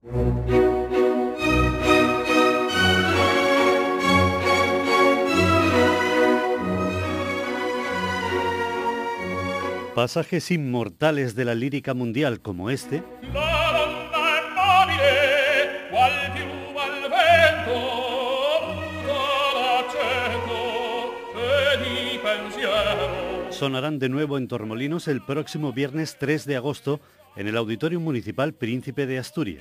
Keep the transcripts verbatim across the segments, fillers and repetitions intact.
Pasajes inmortales de la lírica mundial como este sonarán de nuevo en Torremolinos el próximo viernes tres de agosto en el Auditorio Municipal Príncipe de Asturias.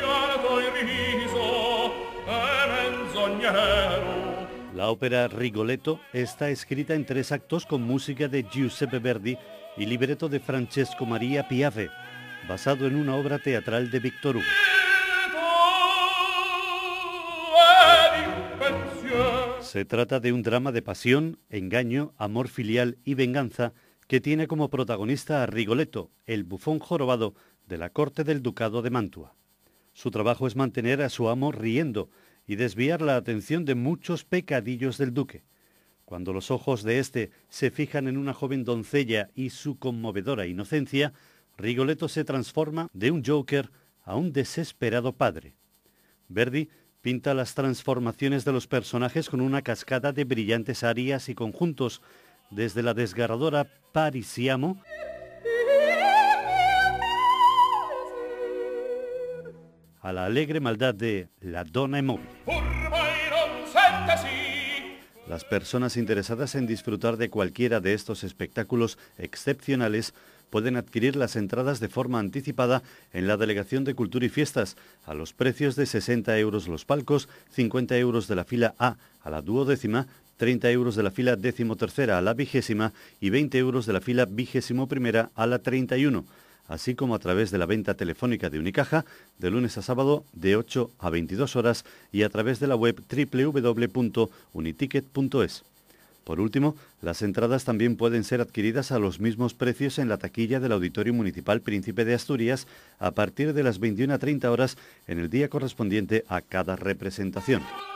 La ópera Rigoletto está escrita en tres actos con música de Giuseppe Verdi y libreto de Francesco Maria Piave, basado en una obra teatral de Victor Hugo. Se trata de un drama de pasión, engaño, amor filial y venganza que tiene como protagonista a Rigoletto, el bufón jorobado de la corte del ducado de Mantua. Su trabajo es mantener a su amo riendo y desviar la atención de muchos pecadillos del duque. Cuando los ojos de éste se fijan en una joven doncella y su conmovedora inocencia, Rigoletto se transforma de un Joker a un desesperado padre. Verdi pinta las transformaciones de los personajes con una cascada de brillantes arias y conjuntos, desde la desgarradora Parisiamo a la alegre maldad de La Donna è mobile. Las personas interesadas en disfrutar de cualquiera de estos espectáculos excepcionales pueden adquirir las entradas de forma anticipada en la Delegación de Cultura y Fiestas, a los precios de sesenta euros los palcos, cincuenta euros de la fila A a la duodécima, treinta euros de la fila decimotercera a la vigésima y veinte euros de la fila vigésimo primera a la treinta y uno, así como a través de la venta telefónica de Unicaja, de lunes a sábado de ocho a veintidós horas y a través de la web doble u doble u doble u punto uniticket punto es. Por último, las entradas también pueden ser adquiridas a los mismos precios en la taquilla del Auditorio Municipal Príncipe de Asturias a partir de las veintiuna treinta horas en el día correspondiente a cada representación.